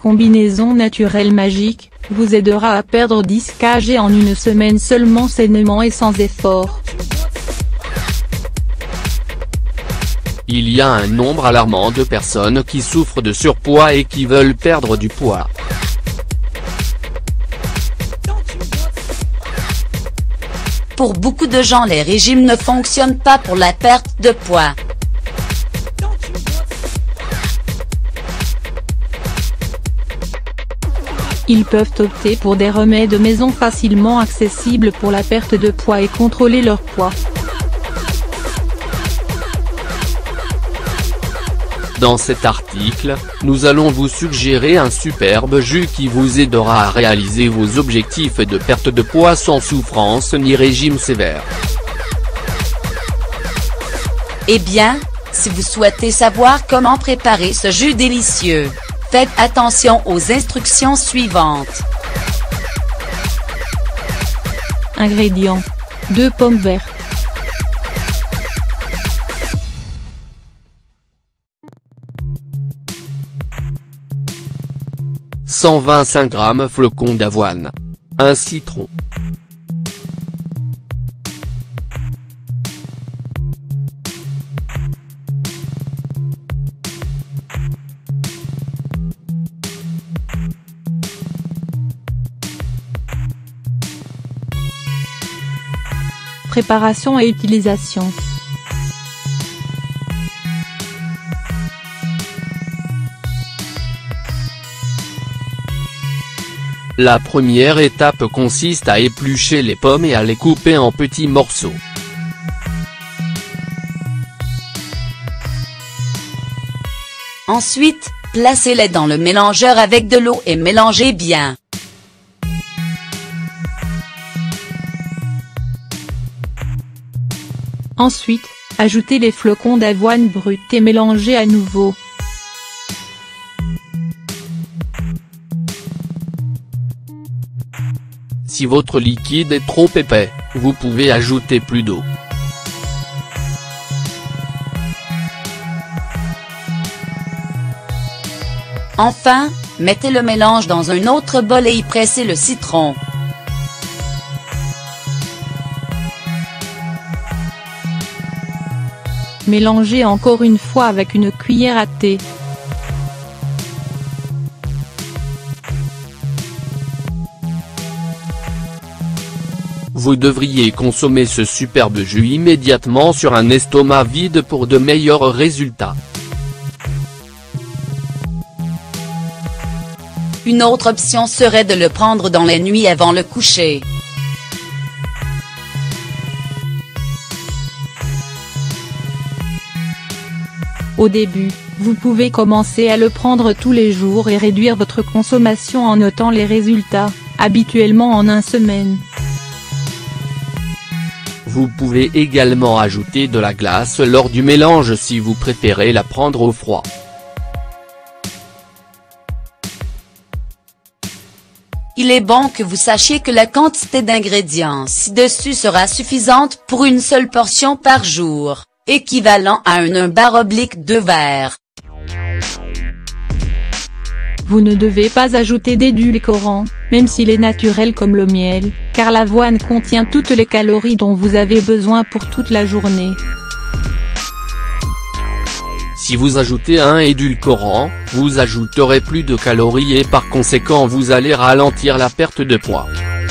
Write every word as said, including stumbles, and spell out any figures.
combinaison naturelle magique, vous aidera à perdre dix kilogrammes en une semaine seulement sainement et sans effort. Il y a un nombre alarmant de personnes qui souffrent de surpoids et qui veulent perdre du poids. Pour beaucoup de gens, les régimes ne fonctionnent pas pour la perte de poids. Ils peuvent opter pour des remèdes maison facilement accessibles pour la perte de poids et contrôler leur poids. Dans cet article, nous allons vous suggérer un superbe jus qui vous aidera à réaliser vos objectifs de perte de poids sans souffrance ni régime sévère. Eh bien, si vous souhaitez savoir comment préparer ce jus délicieux, faites attention aux instructions suivantes. Ingrédients. deux pommes vertes. cent vingt-cinq grammes flocons d'avoine. un citron. Préparation et utilisation. La première étape consiste à éplucher les pommes et à les couper en petits morceaux. Ensuite, placez-les dans le mélangeur avec de l'eau et mélangez bien. Ensuite, ajoutez les flocons d'avoine bruts et mélangez à nouveau. Si votre liquide est trop épais, vous pouvez ajouter plus d'eau. Enfin, mettez le mélange dans un autre bol et y pressez le citron. Mélangez encore une fois avec une cuillère à thé. Vous devriez consommer ce superbe jus immédiatement sur un estomac vide pour de meilleurs résultats. Une autre option serait de le prendre dans les nuits avant le coucher. Au début, vous pouvez commencer à le prendre tous les jours et réduire votre consommation en notant les résultats, habituellement en une semaine. Vous pouvez également ajouter de la glace lors du mélange si vous préférez la prendre au froid. Il est bon que vous sachiez que la quantité d'ingrédients ci-dessus sera suffisante pour une seule portion par jour, équivalent à un, un bar oblique de verre. Vous ne devez pas ajouter d'édulcorant, même s'il est naturel comme le miel, car l'avoine contient toutes les calories dont vous avez besoin pour toute la journée. Si vous ajoutez un édulcorant, vous ajouterez plus de calories et par conséquent vous allez ralentir la perte de poids.